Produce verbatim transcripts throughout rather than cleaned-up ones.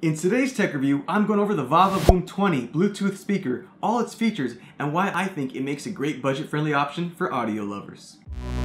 In today's tech review, I'm going over the Vava Voom twenty Bluetooth speaker, all its features, and why I think it makes a great budget-friendly option for audio lovers.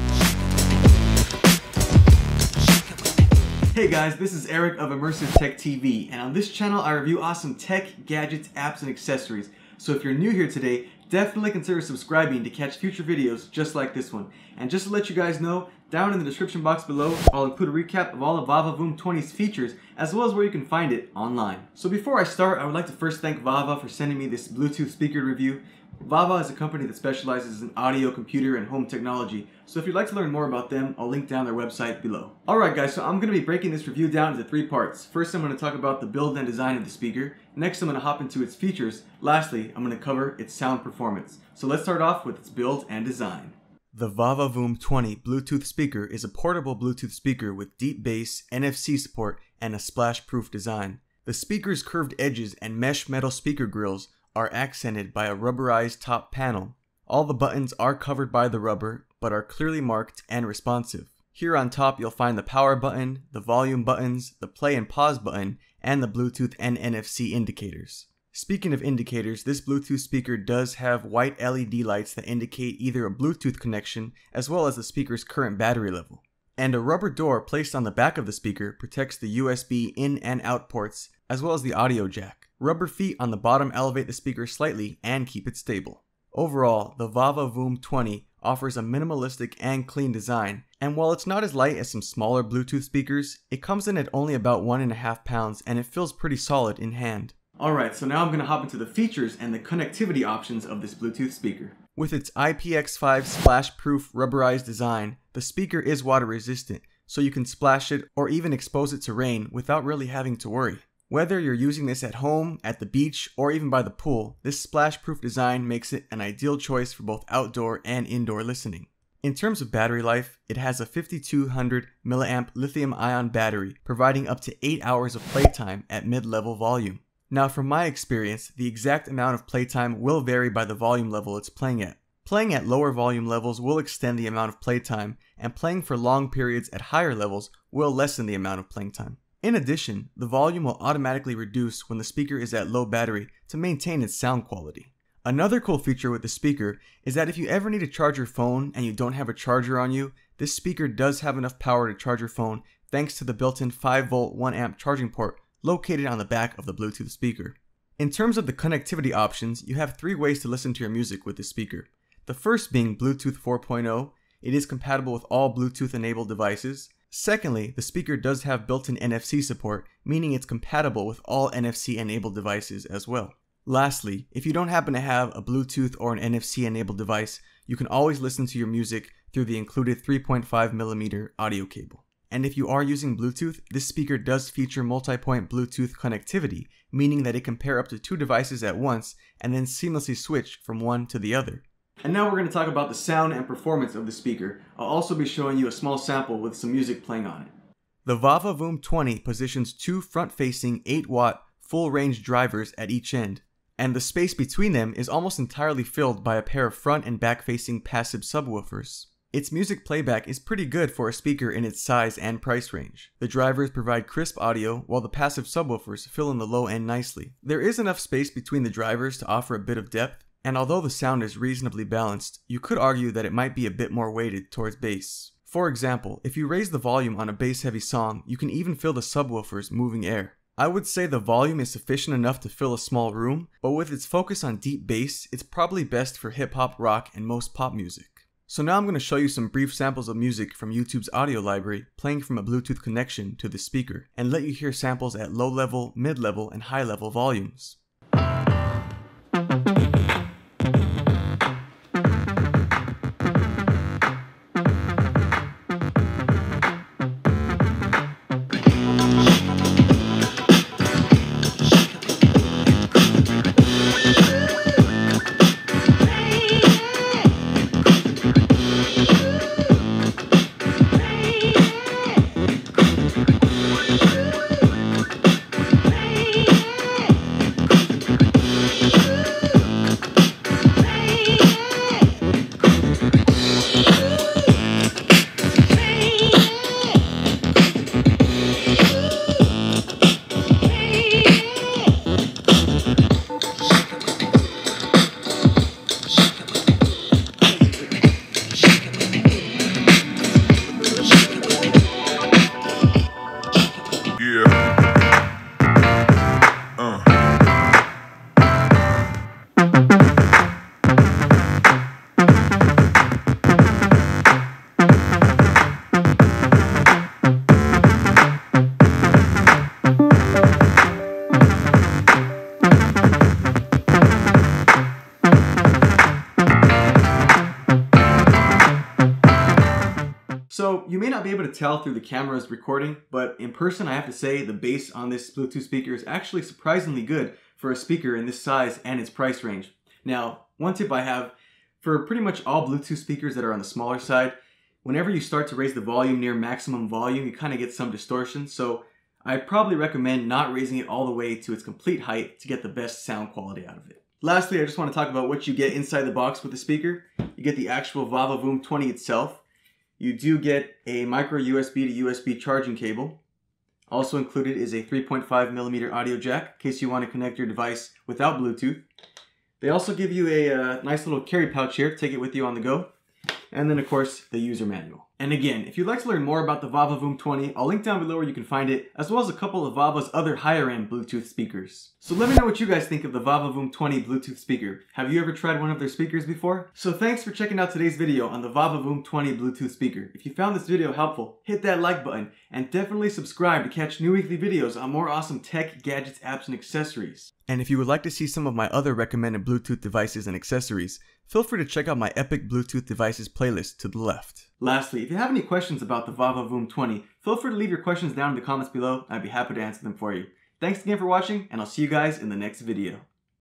Hey guys, this is Eric of Immersive Tech T V, and on this channel I review awesome tech, gadgets, apps, and accessories. So if you're new here today, definitely consider subscribing to catch future videos just like this one. And just to let you guys know, down in the description box below, I'll include a recap of all of Vava Voom twenty's features, as well as where you can find it online. So before I start, I would like to first thank Vava for sending me this Bluetooth speaker review. Vava is a company that specializes in audio, computer, and home technology, so if you'd like to learn more about them, I'll link down their website below. Alright guys, so I'm going to be breaking this review down into three parts. First, I'm going to talk about the build and design of the speaker. Next, I'm going to hop into its features. Lastly, I'm going to cover its sound performance. So let's start off with its build and design. The Vava Voom twenty Bluetooth speaker is a portable Bluetooth speaker with deep bass, N F C support, and a splash-proof design. The speaker's curved edges and mesh metal speaker grills are accented by a rubberized top panel. All the buttons are covered by the rubber, but are clearly marked and responsive. Here on top you'll find the power button, the volume buttons, the play and pause button, and the Bluetooth and N F C indicators. Speaking of indicators, this Bluetooth speaker does have white L E D lights that indicate either a Bluetooth connection as well as the speaker's current battery level. And a rubber door placed on the back of the speaker protects the U S B in and out ports as well as the audio jack. Rubber feet on the bottom elevate the speaker slightly and keep it stable. Overall, the Vava Voom twenty offers a minimalistic and clean design, and while it's not as light as some smaller Bluetooth speakers, it comes in at only about one and a half pounds and it feels pretty solid in hand. Alright, so now I'm going to hop into the features and the connectivity options of this Bluetooth speaker. With its I P X five splash-proof rubberized design, the speaker is water resistant, so you can splash it or even expose it to rain without really having to worry. Whether you're using this at home, at the beach, or even by the pool, this splash-proof design makes it an ideal choice for both outdoor and indoor listening. In terms of battery life, it has a fifty-two hundred milliamp lithium-ion battery, providing up to eight hours of playtime at mid-level volume. Now from my experience, the exact amount of playtime will vary by the volume level it's playing at. Playing at lower volume levels will extend the amount of playtime, and playing for long periods at higher levels will lessen the amount of playing time. In addition, the volume will automatically reduce when the speaker is at low battery to maintain its sound quality. Another cool feature with the speaker is that if you ever need to charge your phone and you don't have a charger on you, this speaker does have enough power to charge your phone thanks to the built-in five volt one amp charging port located on the back of the Bluetooth speaker. In terms of the connectivity options, you have three ways to listen to your music with this speaker. The first being Bluetooth four point oh. It is compatible with all Bluetooth enabled devices. Secondly, the speaker does have built-in N F C support, meaning it's compatible with all N F C enabled devices as well. Lastly, if you don't happen to have a Bluetooth or an N F C enabled device, you can always listen to your music through the included three point five millimeter audio cable. And if you are using Bluetooth, this speaker does feature multi-point Bluetooth connectivity, meaning that it can pair up to two devices at once and then seamlessly switch from one to the other. And now we're going to talk about the sound and performance of the speaker. I'll also be showing you a small sample with some music playing on it. The Vava Voom twenty positions two front-facing eight watt full-range drivers at each end, and the space between them is almost entirely filled by a pair of front and back-facing passive subwoofers. Its music playback is pretty good for a speaker in its size and price range. The drivers provide crisp audio, while the passive subwoofers fill in the low end nicely. There is enough space between the drivers to offer a bit of depth, and although the sound is reasonably balanced, you could argue that it might be a bit more weighted towards bass. For example, if you raise the volume on a bass-heavy song, you can even feel the subwoofers moving air. I would say the volume is sufficient enough to fill a small room, but with its focus on deep bass, it's probably best for hip-hop, rock, and most pop music. So now I'm going to show you some brief samples of music from YouTube's audio library playing from a Bluetooth connection to the speaker, and let you hear samples at low level, mid level, and high level volumes. you may not be able to tell through the camera's recording, but in person I have to say the bass on this Bluetooth speaker is actually surprisingly good for a speaker in this size and its price range. Now, one tip I have, for pretty much all Bluetooth speakers that are on the smaller side, whenever you start to raise the volume near maximum volume, you kind of get some distortion, so I probably recommend not raising it all the way to its complete height to get the best sound quality out of it. Lastly, I just want to talk about what you get inside the box with the speaker. You get the actual VavaVoom twenty itself. You do get a micro U S B to U S B charging cable. Also included is a three point five millimeter audio jack in case you want to connect your device without Bluetooth. They also give you a uh, nice little carry pouch here to take it with you on the go. And then of course the user manual. And again, if you'd like to learn more about the VavaVoom twenty, I'll link down below where you can find it, as well as a couple of Vava's other higher end Bluetooth speakers. So let me know what you guys think of the VavaVoom twenty Bluetooth speaker. Have you ever tried one of their speakers before? So thanks for checking out today's video on the VavaVoom twenty Bluetooth speaker. If you found this video helpful, hit that like button and definitely subscribe to catch new weekly videos on more awesome tech, gadgets, apps, and accessories. And if you would like to see some of my other recommended Bluetooth devices and accessories, feel free to check out my Epic Bluetooth Devices playlist to the left. Lastly, if you have any questions about the VavaVoom twenty, feel free to leave your questions down in the comments below. I'd be happy to answer them for you. Thanks again for watching, and I'll see you guys in the next video.